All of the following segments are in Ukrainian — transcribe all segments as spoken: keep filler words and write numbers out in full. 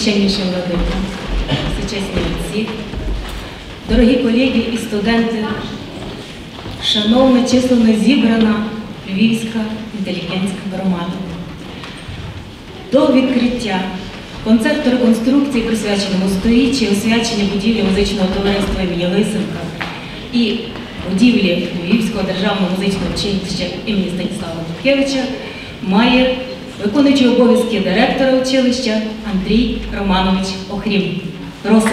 Всесвященнейший Владыка, всечесні отці, дорогі колеги і студенти, шановна, численно зібрана львівська інтелігентська громада. До відкриття концерту реконструкції, присвяченому сторіччю освячення будівлі музичного товариства імені Лисенка і будівлі Львівського державного музичного училища імені Станіслава Лубкевича, має виконуючий обов'язки директора училища Андрій Романович Охрім. Просимо.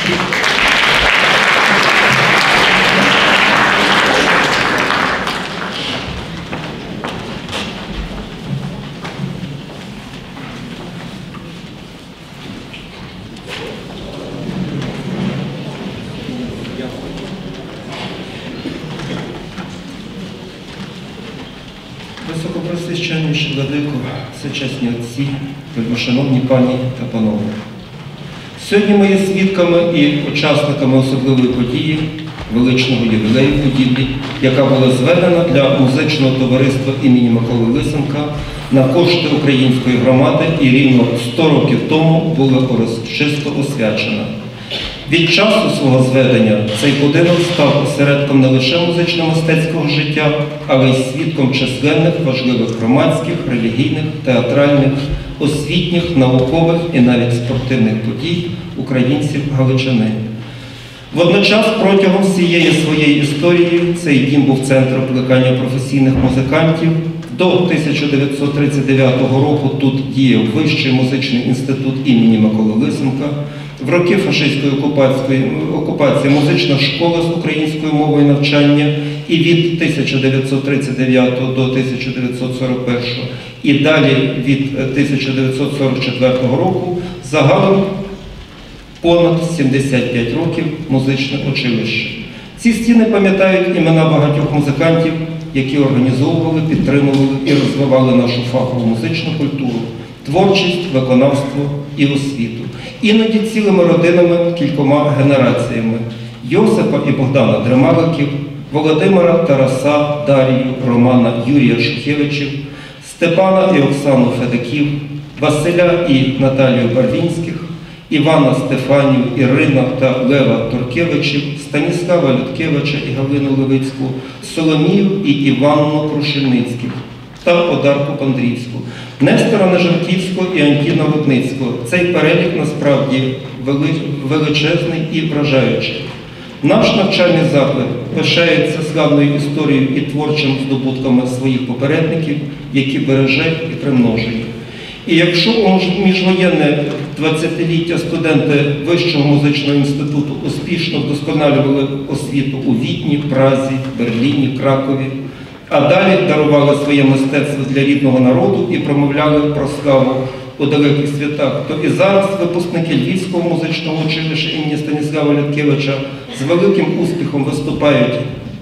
Високопресвященнейший Владико, всечесні отці, вельмишановні пані та панове. Сьогодні ми є свідками і учасниками особливої події, величного ювілею будівлі, яка була зведена для музичного товариства імені Миколи Лисенка на кошти української громади і рівно сто років тому була урочисто освячена. Від часу свого зведення цей будинок став осередком не лише музично-мистецького життя, але й свідком численних важливих громадських, релігійних, театральних, освітніх, наукових і навіть спортивних подій українців Галичини. Водночас протягом всієї своєї історії цей дім був центром плекання професійних музикантів. До тисяча дев'ятсот тридцять дев'ятого року тут діяв Вищий музичний інститут імені Миколи Лисенка. В роки фашистської окупації музична школа з українською мовою навчання і від тисяча дев'ятсот тридцять дев'ятого до тисяча дев'ятсот сорок першого і далі від тисяча дев'ятсот сорок четвертого року загалом понад сімдесят п'ять років музичне училище. Ці стіни пам'ятають імена багатьох музикантів, які організовували, підтримували і розвивали нашу фахову музичну культуру, творчість, виконавство і освіту. Іноді цілими родинами, кількома генераціями – Йосипа і Богдана Дремаликів, Володимира, Тараса, Дарію, Романа, Юрія Шухевичів, Степана і Оксану Федаків, Василя і Наталію Барвінських, Івана, Стефанію, Ірина та Лева Туркевичів, Станіслава Людкевича і Галину Левицьку, Соломію і Іванну Крушельницьких та Одарку Пандрівську, Нестора Нежанківського і Антіна Лудницького. Цей перелік насправді величезний і вражаючий. Наш навчальний заклад пишається славною історією і творчими здобутками своїх попередників, які береже і примножує. І якщо у міжвоєнне двадцятиліття студенти Вищого музичного інституту успішно вдосконалювали освіту у Відні, Празі, Берліні, Кракові, а далі дарували своє мистецтво для рідного народу і промовляли про славу у далеких святах, то і зараз випускники Львівського музичного училища імені Станіслава Людкевича з великим успіхом виступають,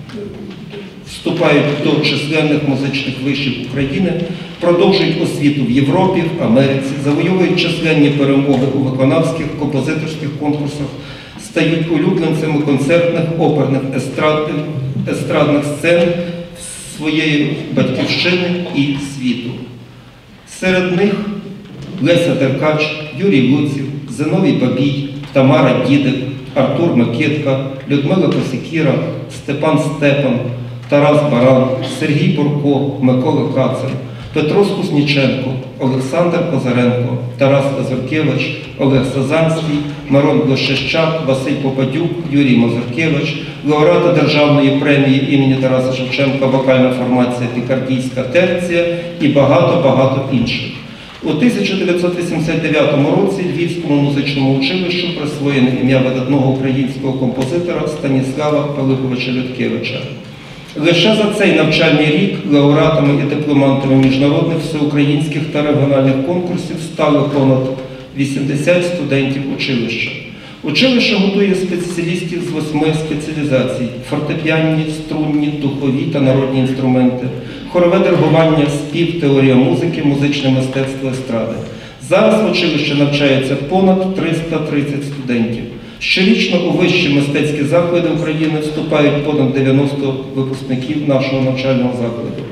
вступають до численних музичних вишів України, продовжують освіту в Європі, в Америці, завоюють численні перемоги у виконавських, композиторських конкурсах, стають улюбленцями концертних, оперних, естрадних, естрадних сцен своєї батьківщини і світу. Серед них Леся Деркач, Юрій Луців, Зиновій Бабій, Тамара Дідик, Артур Микитка, Людмила Косикіра, Степан Степан, Тарас Баран, Сергій Бурко, Микола Кацер, Петро Скусніченко, Олександр Козаренко, Тарас Лазуркевич, Олег Сазанський, Мирон Блощащак, Василь Попадюк, Юрій Мазуркевич, лауреати Державної премії імені Тараса Шевченка «Вокальна формація Пікардійська терція» і багато-багато інших. У тисяча дев'ятсот вісімдесят дев'ятому році Львівському музичному училищу присвоєне ім'я видатного українського композитора Станіслава Пилиповича Людкевича. Лише за цей навчальний рік лауреатами і дипломантами міжнародних, всеукраїнських та регіональних конкурсів стали понад вісімдесят студентів училища. Училище готує спеціалістів з восьми спеціалізацій – фортепіанні, струнні, духові та народні інструменти, хорове диригування, спів, теорія музики, музичне мистецтво, естради. Зараз в училищі навчається понад триста тридцять студентів. Щорічно у вищі мистецькі заклади України вступають понад дев'яносто випускників нашого навчального закладу.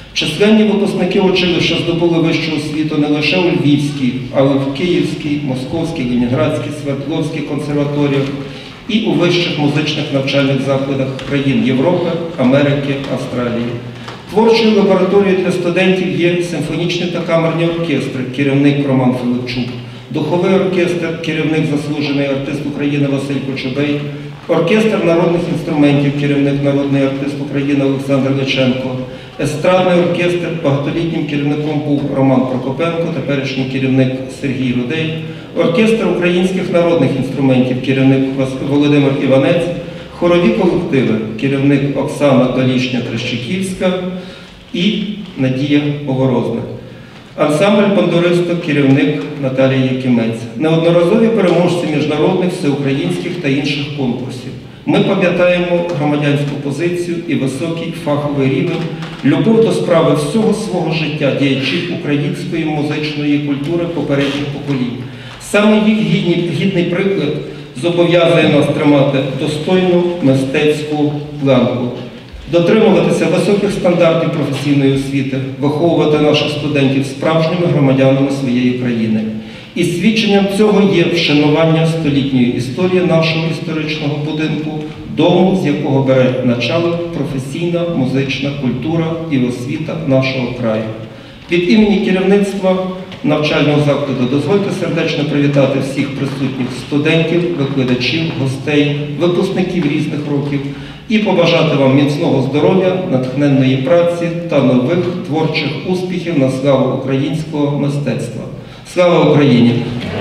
Численні випускники училища здобули вищу освіту не лише у Львівській, але й в Київській, Московській, Ленінградській, Свердловській консерваторіях і у вищих музичних навчальних закладах країн Європи, Америки, Австралії. Творчою лабораторією для студентів є симфонічні та камерні оркестри, керівник Роман Филипчук, духовий оркестр, керівник заслужений артист України Василь Кочубей, оркестр народних інструментів, керівник народний артист України Олександр Личенко, естрадний оркестр, багатолітнім керівником був Роман Прокопенко, теперішній керівник Сергій Рудей, оркестр українських народних інструментів, керівник Володимир Іванець, хорові колективи, керівник Оксана Долішня-Трещиківська і Надія Поворозна. Ансамбль бандуристок, керівник Наталія Якимець. Неодноразові переможці міжнародних, всеукраїнських та інших конкурсів. Ми пам'ятаємо громадянську позицію і високий фаховий рівень, любов до справи всього свого життя діячів української музичної культури попередніх поколінь. Саме їх гідний, гідний приклад зобов'язує нас тримати достойну мистецьку планку, дотримуватися високих стандартів професійної освіти, виховувати наших студентів справжніми громадянами своєї країни. І свідченням цього є вшанування столітньої історії нашого історичного будинку, дому, з якого бере начало професійна музична культура і освіта нашого краю. Від імені керівництва навчального закладу дозвольте сердечно привітати всіх присутніх студентів, викладачів, гостей, випускників різних років і побажати вам міцного здоров'я, натхненної праці та нових творчих успіхів на славу українського мистецтва. Слава Україні!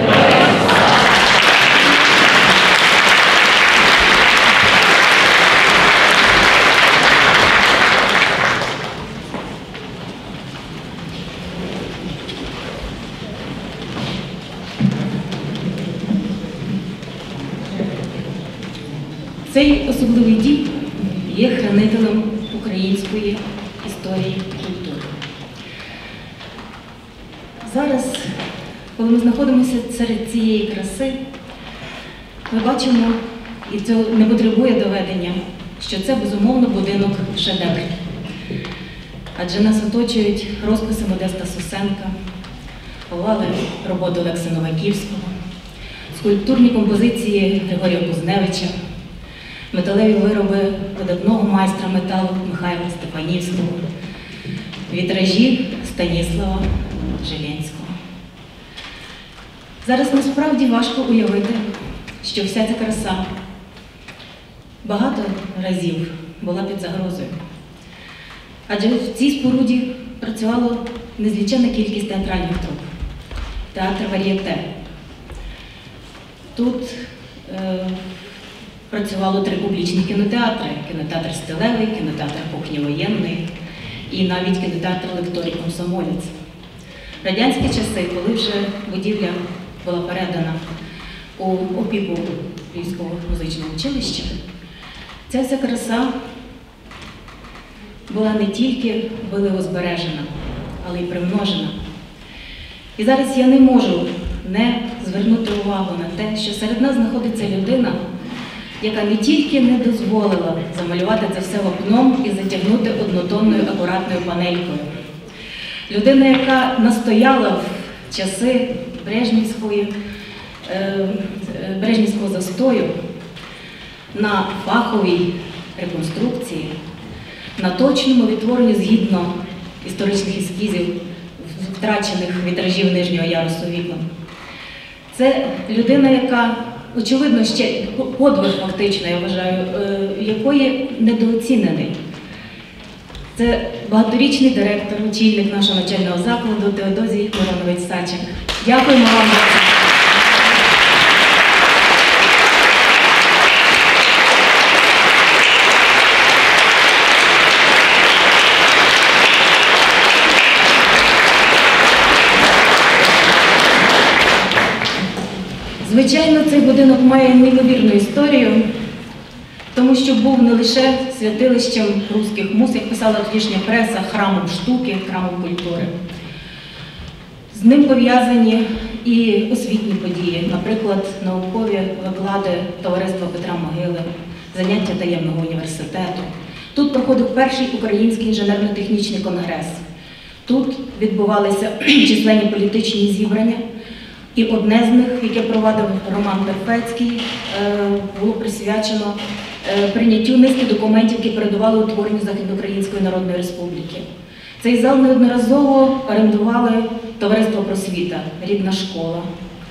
Цей особливий дім є хранителем української історії і культури. Зараз, коли ми знаходимося серед цієї краси, ми бачимо, і це не потребує доведення, що це, безумовно, будинок шедевр. Адже нас оточують розписи Модеста Сусенка, овали роботи Олекси Новаківського, скульптурні композиції Григорія Кузневича, металеві вироби видатного майстра металу Михайла Степанівського, вітражі Станіслава Жилянського. Зараз насправді важко уявити, що вся ця краса багато разів була під загрозою. Адже в цій споруді працювала незліченна кількість театральних труп. Театр Вар'єте. Тут е, працювало три публічні кінотеатри. Кінотеатр Сталевий, кінотеатр Кухні Воєнної і навіть кінотеатр Лекторій Комсомолець. Радянські часи, коли вже будівля була передана у опіку Львівського музичного училища, ця вся краса була не тільки важливо збережена, але й примножена. І зараз я не можу не звернути увагу на те, що серед нас знаходиться людина, яка не тільки не дозволила замалювати це все вапном і затягнути однотонною акуратною панелькою. Людина, яка настояла в часи Брежнівської, е, Брежнівського застою на фаховій реконструкції, на точному відтворенні згідно історичних ескізів втрачених вітражів нижнього ярусу вікон. Це людина, яка, очевидно, ще подвиг фактично, я вважаю, якої недооцінений. Це багаторічний директор, очільник нашого навчального закладу Теодозій Миронович Сачик. Дякуємо вам за це. Звичайно, цей будинок має неймовірну історію, тому що був не лише святилищем руських муз, як писала тодішня преса, храмом штуки, храмом культури. З ним пов'язані і освітні події, наприклад, наукові виклади Товариства Петра Могили, заняття таємного університету, Тут проходив перший український інженерно-технічний конгрес. Тут відбувалися численні політичні зібрання, і одне з них, яке провадив Роман Перфецький, було присвячено прийняттю низки документів, які передували утворенню Західноукраїнської Народної Республіки. Цей зал неодноразово орендували Товариство Просвіта, Рідна школа,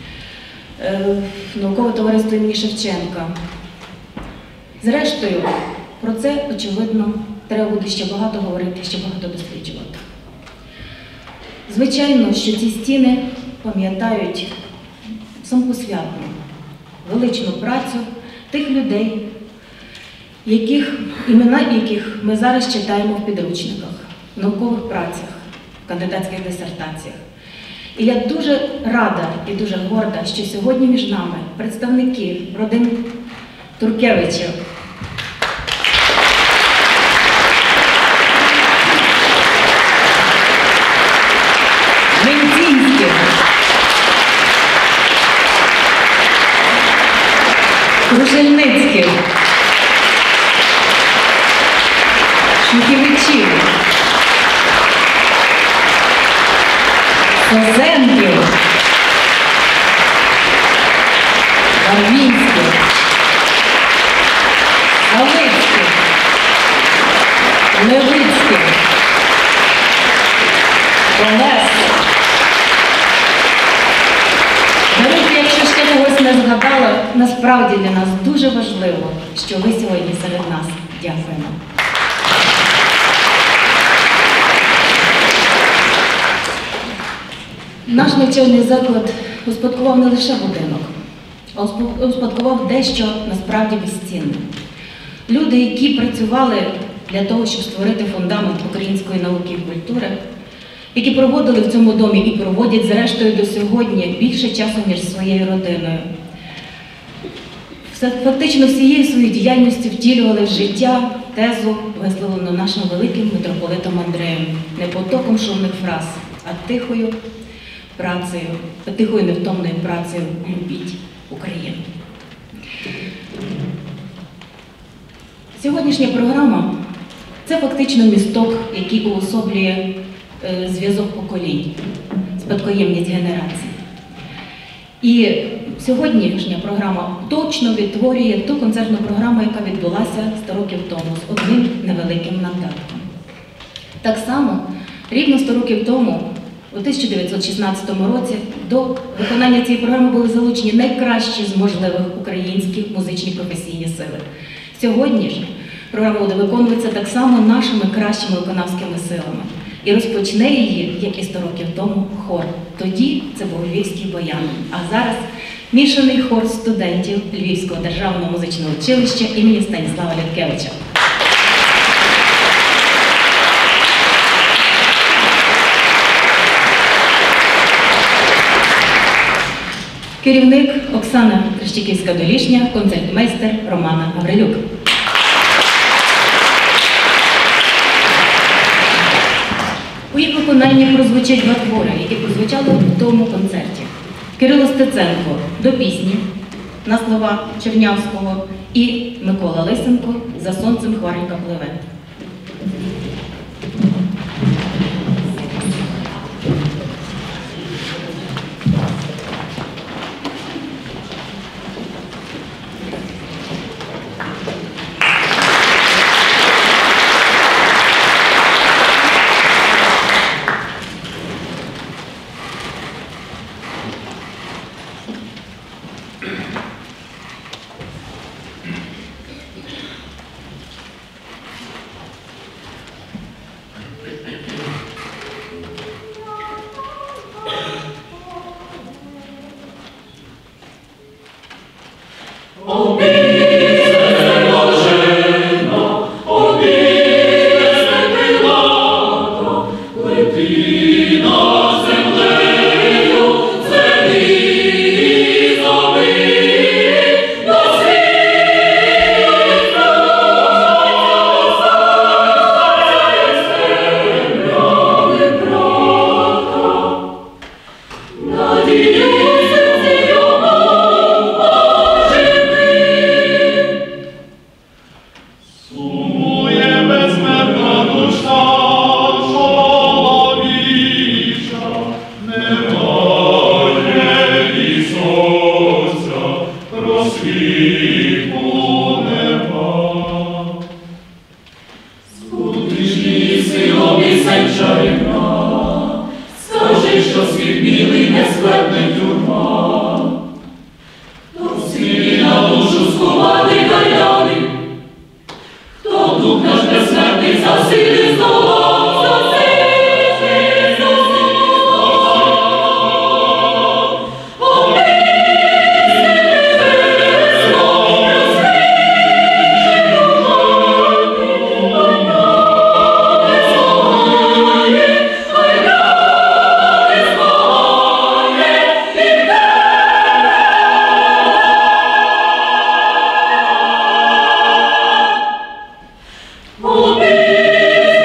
Наукове товариство імені Шевченка. Зрештою, про це, очевидно, треба буде ще багато говорити, ще багато досліджувати. Звичайно, що ці стіни пам'ятають самопосвятну, величну працю тих людей, яких, імена яких ми зараз читаємо в підручниках, в наукових працях, в кандидатських дисертаціях. І я дуже рада і дуже горда, що сьогодні між нами представники родин Туркевичів, Менцінських, Крушельницьких, Шухевичів, Козенків, Барвінських, Галицьких, Левицьких, Олес. Даруйте, якщо ще когось не згадала, насправді для нас дуже важливо, що ви сьогодні серед нас. Дякуємо. Наш навчальний заклад успадкував не лише будинок, а успадкував дещо насправді безцінне. Люди, які працювали для того, щоб створити фундамент української науки і культури, які проводили в цьому домі і проводять, зрештою, до сьогодні більше часу, ніж своєю родиною. Фактично всією своєю діяльністю втілювали в життя тезу, висловлену нашим великим митрополитом Андреєм, не потоком шумних фраз, а тихою працею, тихою невтомною працею «Любіть Україну». Сьогоднішня програма – це фактично місток, який уособлює е, зв'язок поколінь, спадкоємність генерацій. І сьогоднішня програма точно відтворює ту концертну програму, яка відбулася сто років тому, з одним невеликим надатком. Так само, рівно сто років тому, у тисяча дев'ятсот шістнадцятому році, до виконання цієї програми були залучені найкращі з можливих українських музичні професійні сили. Сьогодні ж програма буде виконуватися так само нашими кращими виконавськими силами. І розпочне її, як і сто років тому, хор. Тоді це був Львівський баян. А зараз мішаний хор студентів Львівського державного музичного училища імені Станіслава Літкевича. Керівник Оксана Крещиківська-Долішня, концертмейстер Романа Гаврилюк. У їх виконанні прозвучать два твори, які прозвучали в тому концерті. Кирило Стеценко «До пісні» на слова Чернявського і Микола Лисенко «За сонцем хмаренька пливе». Обійсь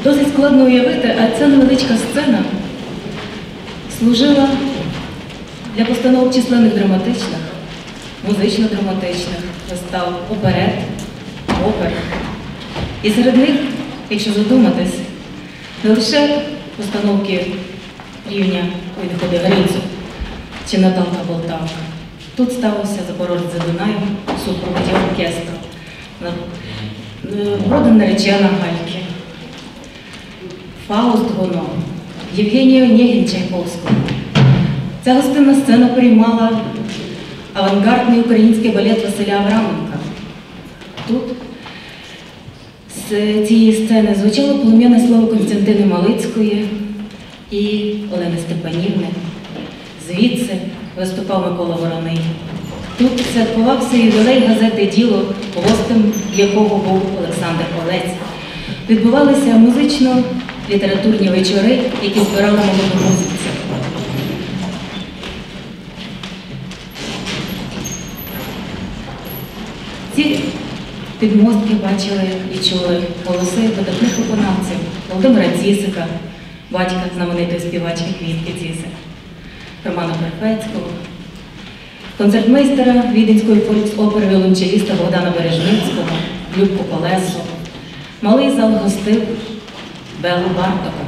Досить складно уявити, а ця невеличка сцена служила для постановок численних драматичних, музично-драматичних вистав, оперет, опер. І серед них, якщо задуматись, не лише постановки рівня «Ой, не ходи Грицю» чи «Наталка Болтавка». Тут ставився «Запорожець за Дунаєм», в супроводі оркестру, «Бродом наречена Гальки», «Фауст Гоно», Євгенія Онєгін Чайковського. Ця гостинна сцена приймала авангардний український балет Василя Авраменка. Тут з цієї сцени звучало полум'яне слово Константини Малицької і Олени Степанівни. Звідси виступав Микола Вороний. Тут святкувався ювілей газети «Діло», гостем якого був Олександр Олець. Відбувалися музично-літературні вечори, які збирали молоду музиці. Ці підмостки бачили і чули голоси видатних виконавців Володимира Цісика, батька знаменитої співачки Квітки Цісик, Романа Перфецького, концертмейстера Віденської фольксопери віолончеліста Богдана Бережницького, Любку Колесо. Малий зал гостив Белу Бартока.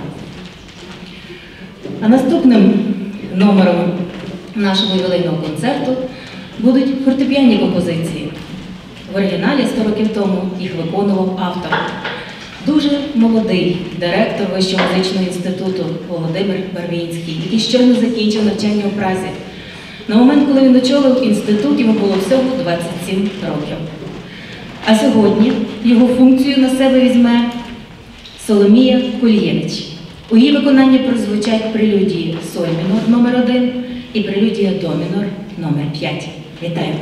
А наступним номером нашого ювілейного концерту будуть фортепіанні композиції. В оригіналі сто років тому їх виконував автор, дуже молодий директор Вищого музичного інституту Володимир Барвінський, який щойно закінчив навчання у Празі. На момент, коли він очолив інститут, йому було всього двадцять сім років. А сьогодні його функцію на себе візьме Соломія Кулієвич. У її виконанні прозвучать прелюдії соль мінор номер один і прелюдія до мінор номер п'ять. Вітаємо!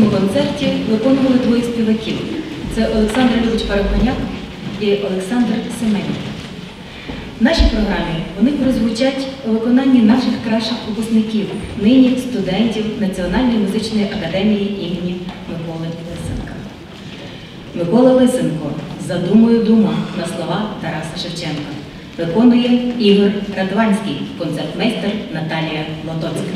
цьому концерті виконували двоє співаків. Це Олександр Любич Парапаняк і Олександр Семенів. В нашій програмі вони прозвучать у виконанні наших кращих випускників, нині студентів Національної музичної академії імені Миколи Лисенка. Микола Лисенко «За думою дума» на слова Тараса Шевченка. Виконує Ігор Радванський, концертмейстер Наталія Лотоцька.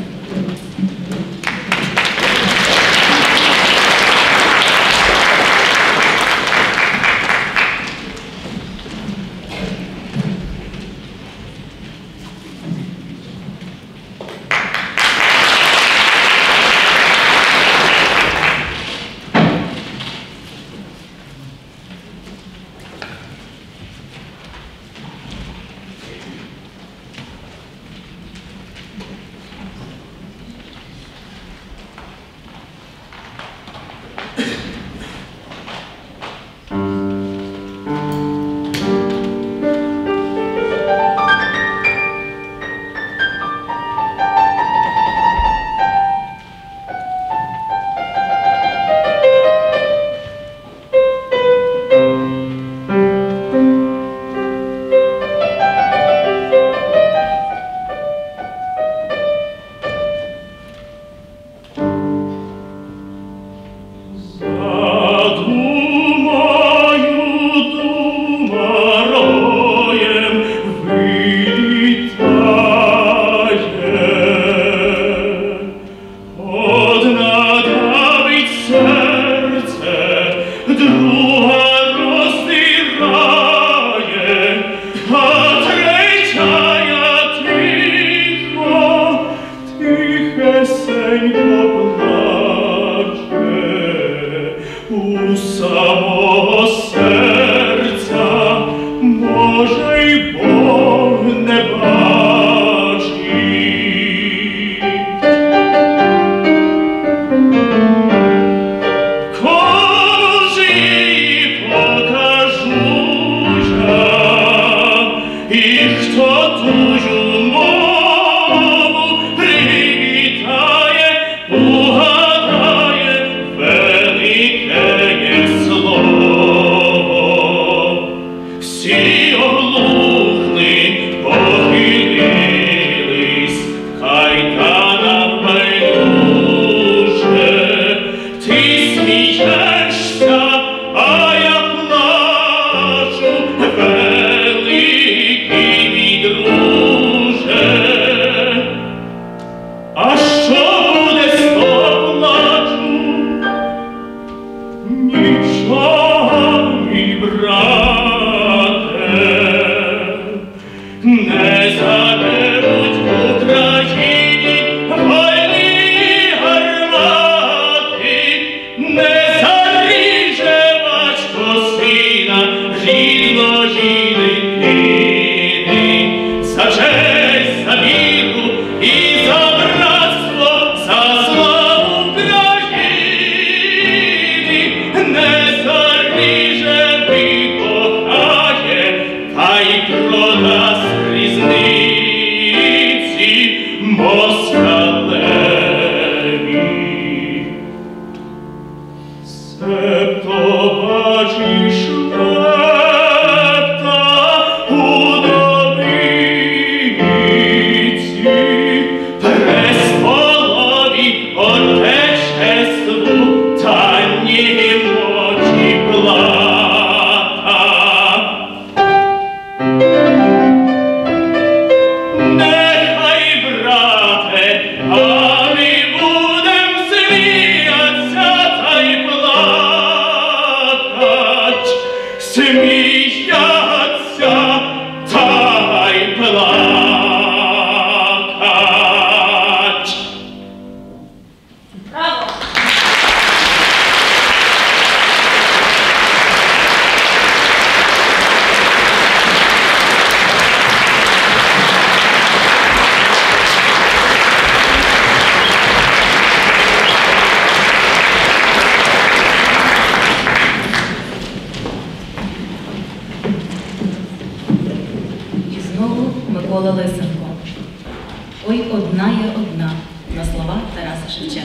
Микола Лисенко. Ой, одна є одна, на слова Тараса Шевченка.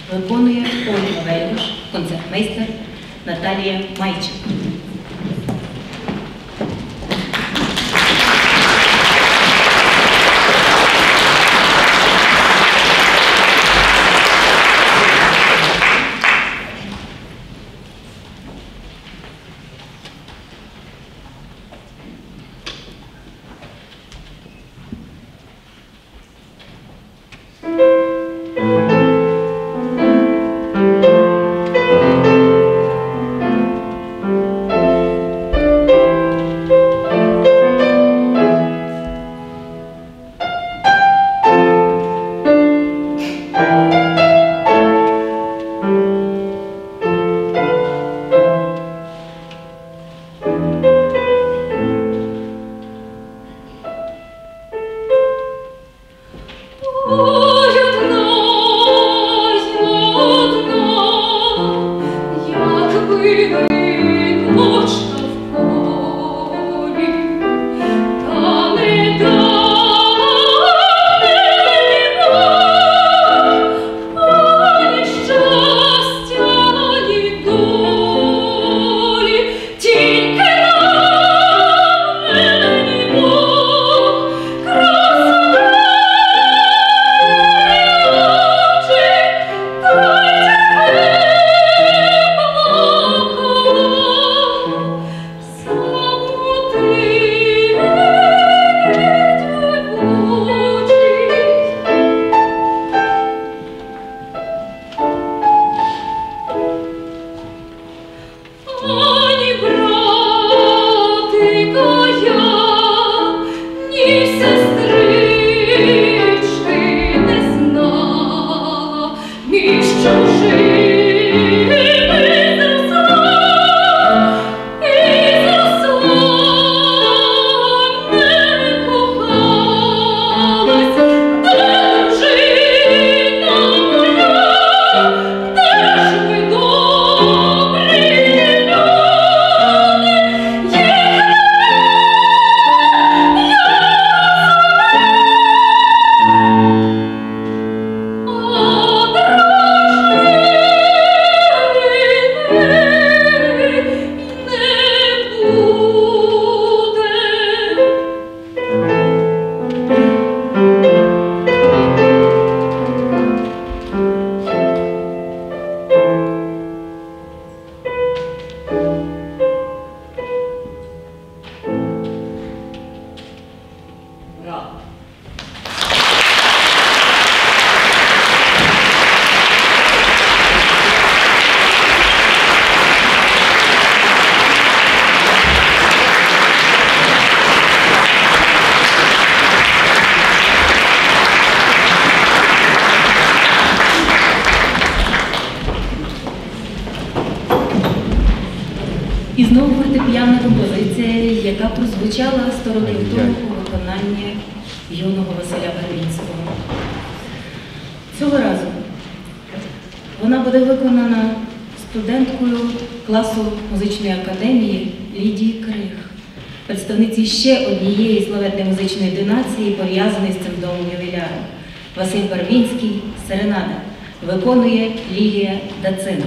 виконує Ольга Вельгуш, концертмейстер Наталія Майчик. І знову фортепіанна композиція, яка прозвучала сто років тому у виконанні юного Василя Барвінського. Цього разу вона буде виконана студенткою класу музичної академії Лідії Крих, представниці ще однієї славетної музичної династії, пов'язаної з цим домом ювіляром. Василь Барвінський «Серенада» виконує Лілія Дацина.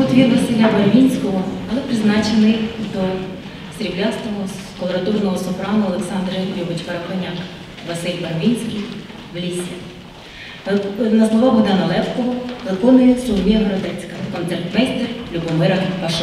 твір Василя Барвінського, але призначений до сріблястого колоратурного сопрану Олександри Любич-Парахоняк. Василь Барвінський в лісі. На слова Богдана Левкова виконує Соломія Городецька, концертмейстер Любомира Пашук.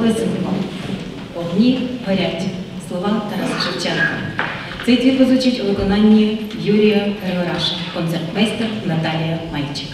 Лисенко. Огні горять. Слова Тараса Шевченка. Цей твір прозвучить у виконанні Юрія Григораша, концертмейстер Наталія Майчик.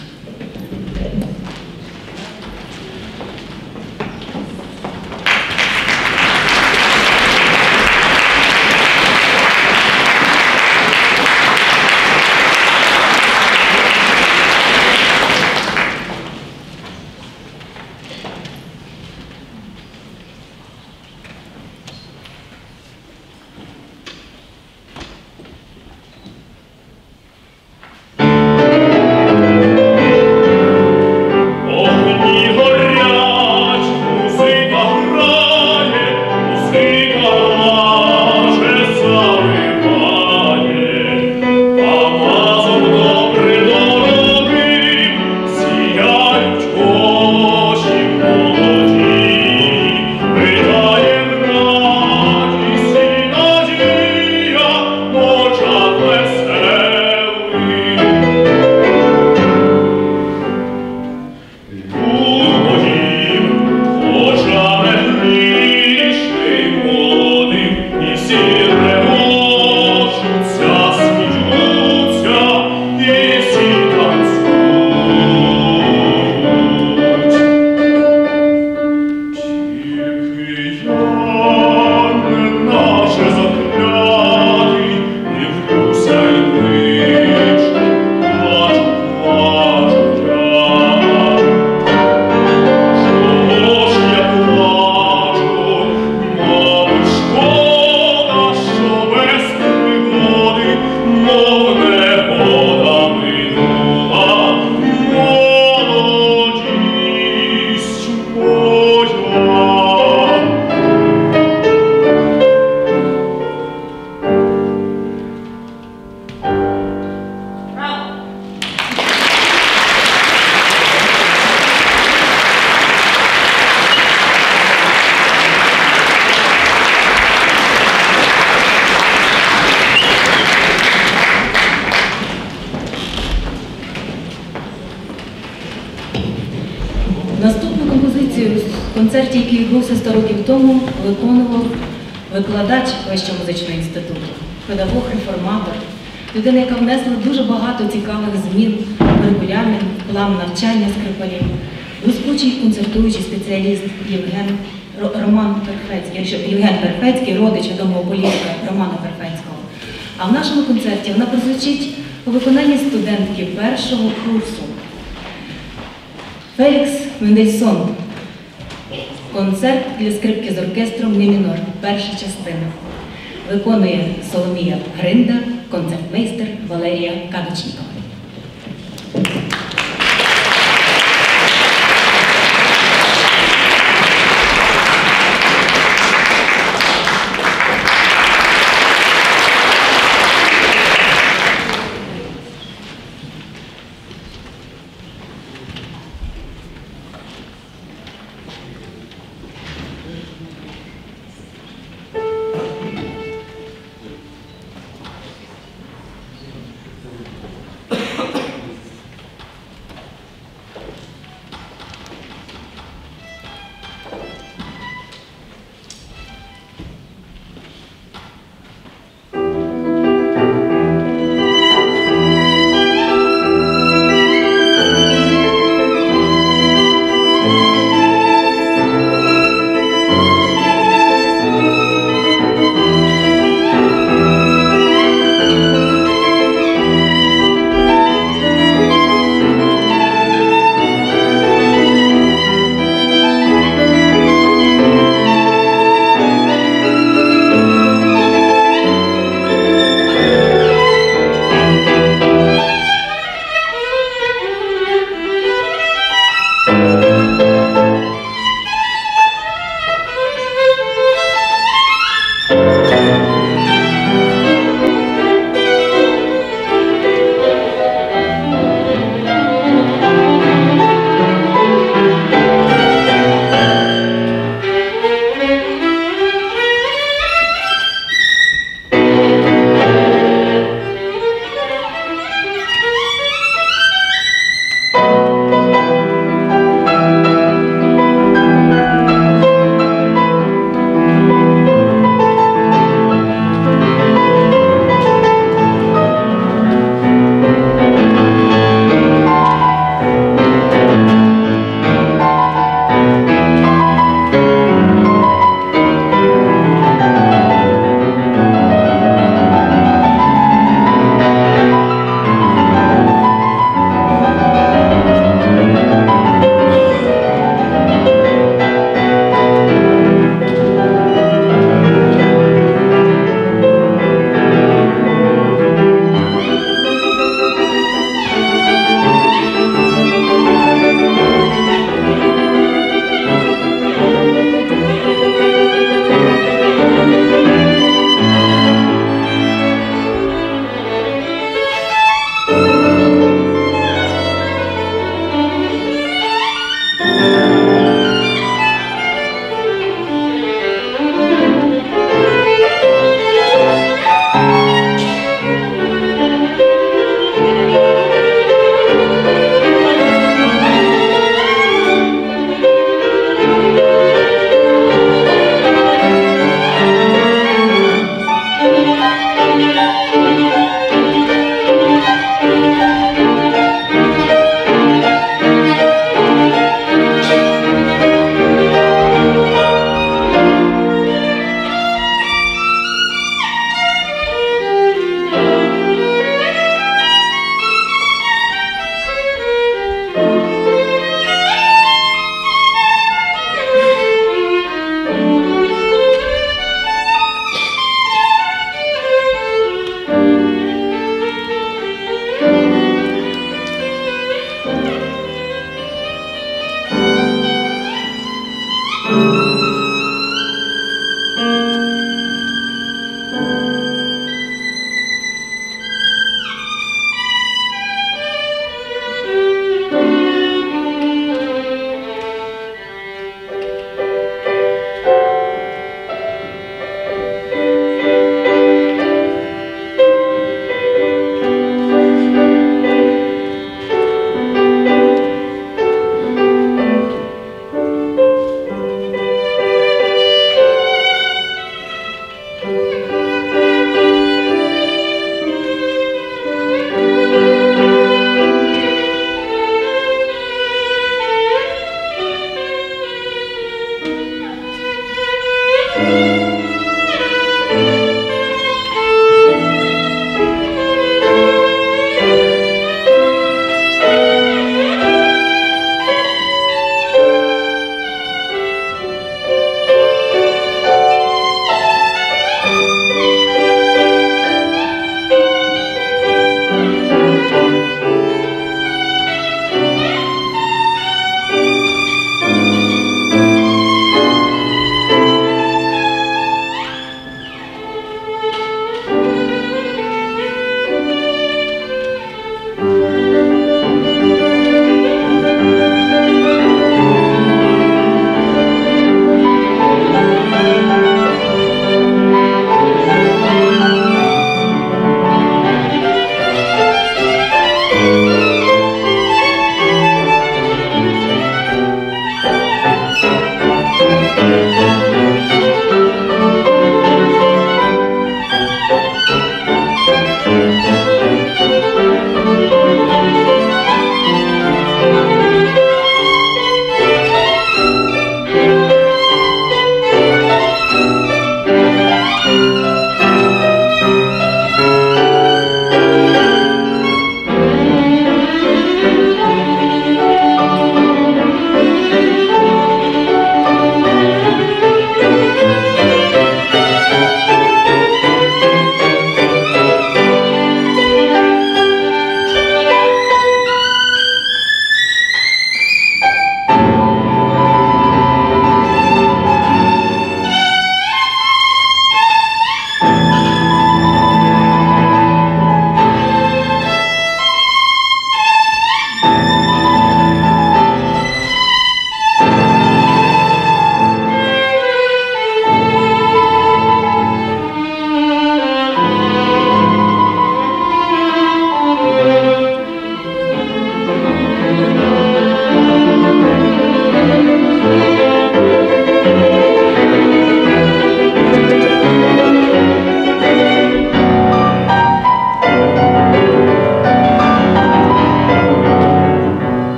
Наступну композицію в концерті, який відбувся сто років тому, виконував викладач Вищого музичного інституту, педагог-реформатор, людина, яка внесла дуже багато цікавих змін в регулярний план навчання скрипалів, блискучий концертуючий спеціаліст Євген Роман Перфецький, Євген Перфецький, родич відомого політика Романа Перфецького. А в нашому концерті вона прозвучить у виконанні студентки першого курсу. Фелікс Мендельсон. Концерт для скрипки з оркестром «Мі мінор», перша частина. Виконує Соломія Гринда, концертмейстер Валерія Кадочнікова.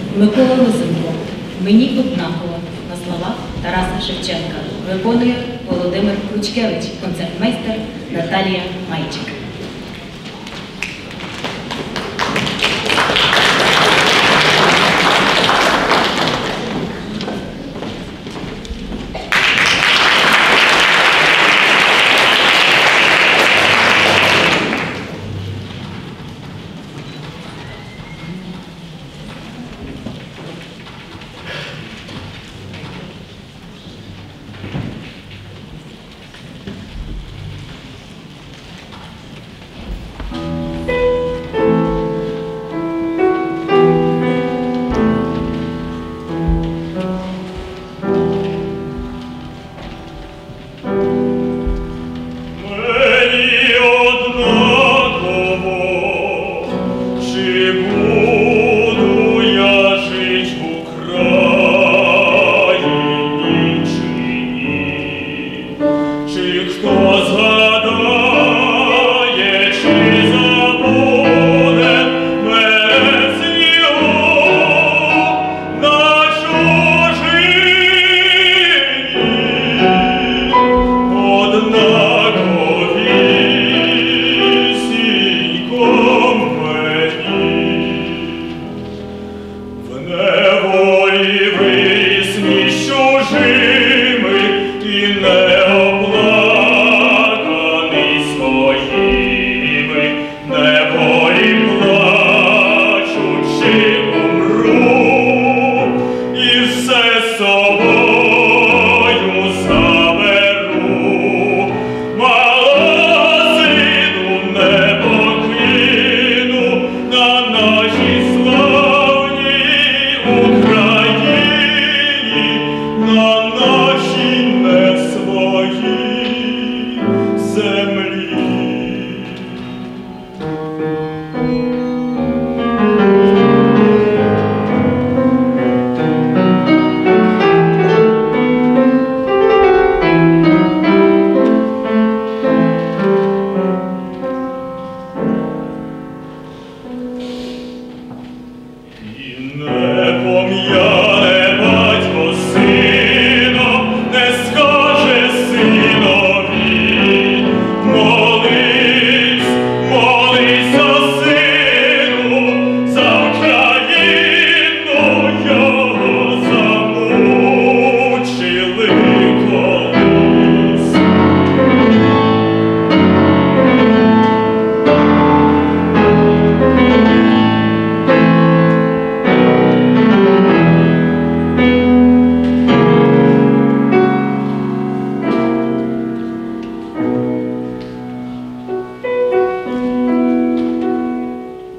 Микола Лисенко. Мені однаково на словах Тараса Шевченка. Виконує Володимир Кручкевич, концертмейстер Наталія Майчик.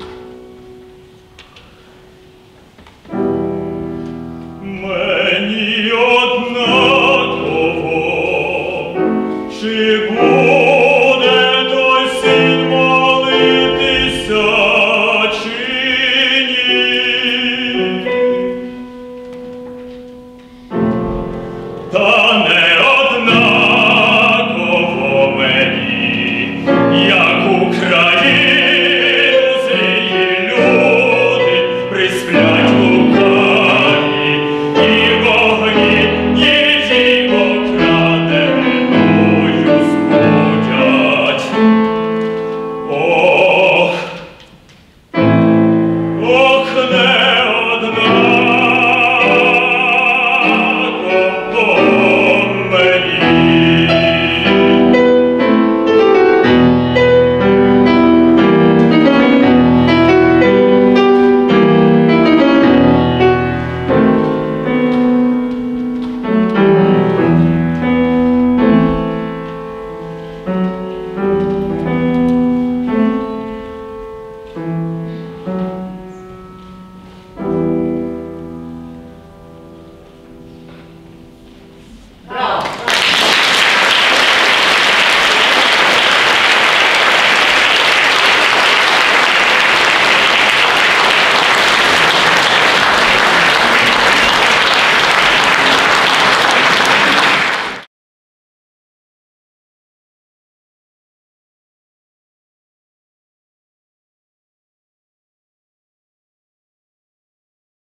Many